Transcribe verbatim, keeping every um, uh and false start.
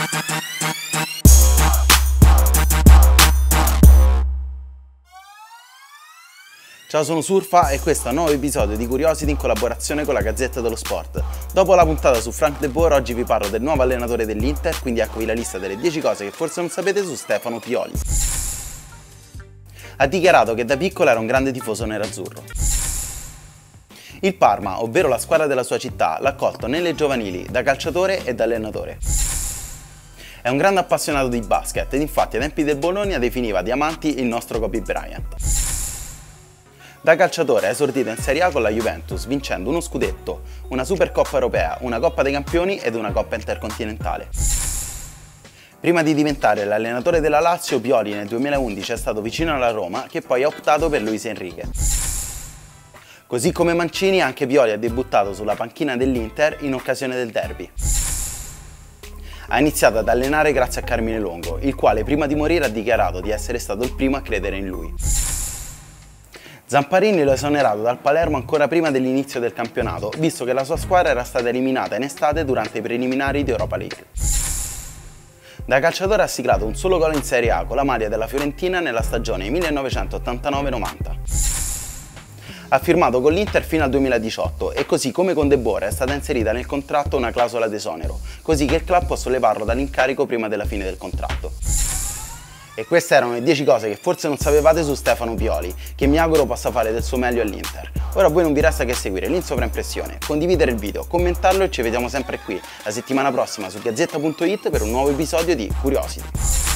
Ciao, sono Surfa e questo è un nuovo episodio di Curiosity in collaborazione con la Gazzetta dello Sport. Dopo la puntata su Frank De Boer, oggi vi parlo del nuovo allenatore dell'Inter, quindi eccovi la lista delle dieci cose che forse non sapete su Stefano Pioli. Ha dichiarato che da piccolo era un grande tifoso nerazzurro. Il Parma, ovvero la squadra della sua città, l'ha accolto nelle giovanili da calciatore e da allenatore. È un grande appassionato di basket ed infatti ai tempi del Bologna definiva diamanti il nostro Kobe Bryant. Da calciatore ha esordito in Serie A con la Juventus, vincendo uno scudetto, una Supercoppa europea, una Coppa dei Campioni ed una Coppa intercontinentale. Prima di diventare l'allenatore della Lazio, Pioli nel duemilaundici è stato vicino alla Roma, che poi ha optato per Luis Enrique. Così come Mancini, anche Pioli ha debuttato sulla panchina dell'Inter in occasione del derby. Ha iniziato ad allenare grazie a Carmine Longo, il quale prima di morire ha dichiarato di essere stato il primo a credere in lui. Zamparini lo ha esonerato dal Palermo ancora prima dell'inizio del campionato, visto che la sua squadra era stata eliminata in estate durante i preliminari di Europa League. Da calciatore ha siglato un solo gol in Serie A con la maglia della Fiorentina nella stagione millenovecentottantanove novanta. Ha firmato con l'Inter fino al duemiladiciotto e così come con De Boer è stata inserita nel contratto una clausola d'esonero, così che il club può sollevarlo dall'incarico prima della fine del contratto. E queste erano le dieci cose che forse non sapevate su Stefano Pioli, che mi auguro possa fare del suo meglio all'Inter. Ora a voi non vi resta che seguire l'In Sovraimpressione, condividere il video, commentarlo e ci vediamo sempre qui la settimana prossima su gazzetta punto it per un nuovo episodio di Curiosity.